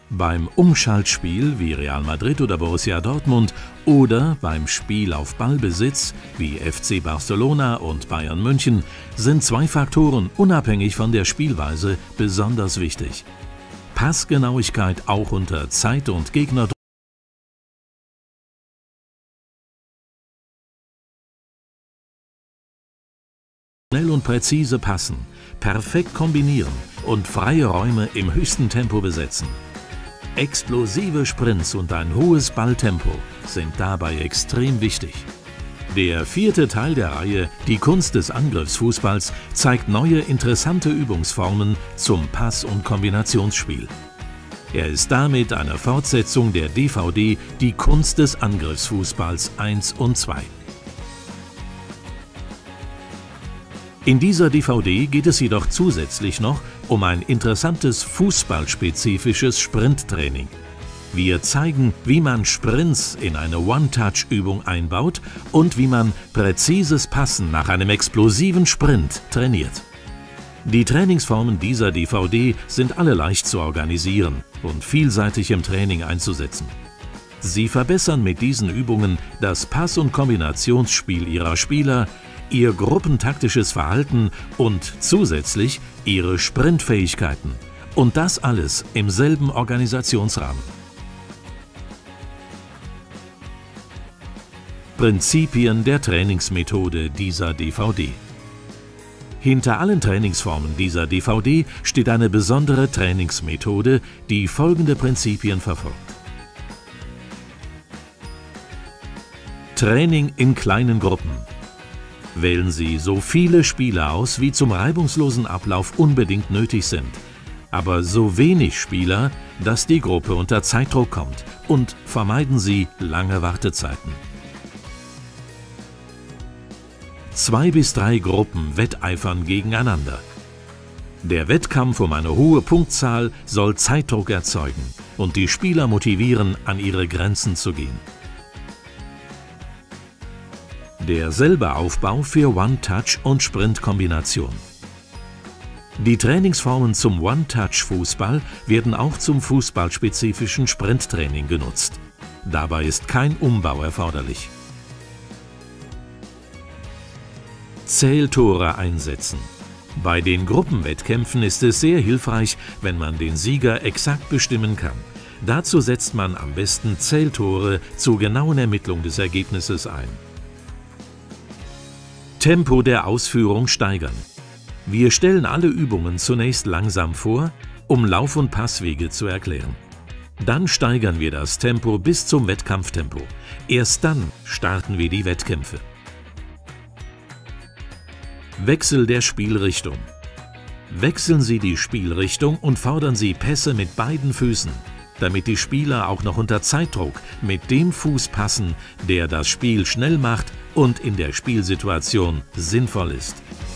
Beim Umschaltspiel wie Real Madrid oder Borussia Dortmund oder beim Spiel auf Ballbesitz wie FC Barcelona und Bayern München sind zwei Faktoren unabhängig von der Spielweise besonders wichtig. Passgenauigkeit auch unter Zeit- und Gegnerdruck, schnell und präzise passen, perfekt kombinieren und freie Räume im höchsten Tempo besetzen. Explosive Sprints und ein hohes Balltempo sind dabei extrem wichtig. Der vierte Teil der Reihe, die Kunst des Angriffsfußballs, zeigt neue interessante Übungsformen zum Pass- und Kombinationsspiel. Er ist damit eine Fortsetzung der DVD Die Kunst des Angriffsfußballs 1 und 2. In dieser DVD geht es jedoch zusätzlich noch um ein interessantes fußballspezifisches Sprinttraining. Wir zeigen, wie man Sprints in eine One-Touch-Übung einbaut und wie man präzises Passen nach einem explosiven Sprint trainiert. Die Trainingsformen dieser DVD sind alle leicht zu organisieren und vielseitig im Training einzusetzen. Sie verbessern mit diesen Übungen das Pass- und Kombinationsspiel Ihrer Spieler, ihr gruppentaktisches Verhalten und zusätzlich ihre Sprintfähigkeiten. Und das alles im selben Organisationsrahmen. Prinzipien der Trainingsmethode dieser DVD. Hinter allen Trainingsformen dieser DVD steht eine besondere Trainingsmethode, die folgende Prinzipien verfolgt. Training in kleinen Gruppen. Wählen Sie so viele Spieler aus, wie zum reibungslosen Ablauf unbedingt nötig sind, aber so wenig Spieler, dass die Gruppe unter Zeitdruck kommt, und vermeiden Sie lange Wartezeiten. 2 bis 3 Gruppen wetteifern gegeneinander. Der Wettkampf um eine hohe Punktzahl soll Zeitdruck erzeugen und die Spieler motivieren, an ihre Grenzen zu gehen. Derselbe Aufbau für One-Touch und Sprint-Kombination. Die Trainingsformen zum One-Touch-Fußball werden auch zum fußballspezifischen Sprinttraining genutzt. Dabei ist kein Umbau erforderlich. Zähltore einsetzen. Bei den Gruppenwettkämpfen ist es sehr hilfreich, wenn man den Sieger exakt bestimmen kann. Dazu setzt man am besten Zähltore zur genauen Ermittlung des Ergebnisses ein. Tempo der Ausführung steigern. Wir stellen alle Übungen zunächst langsam vor, um Lauf- und Passwege zu erklären. Dann steigern wir das Tempo bis zum Wettkampftempo. Erst dann starten wir die Wettkämpfe. Wechsel der Spielrichtung. Wechseln Sie die Spielrichtung und fordern Sie Pässe mit beiden Füßen, damit die Spieler auch noch unter Zeitdruck mit dem Fuß passen, der das Spiel schnell macht und in der Spielsituation sinnvoll ist.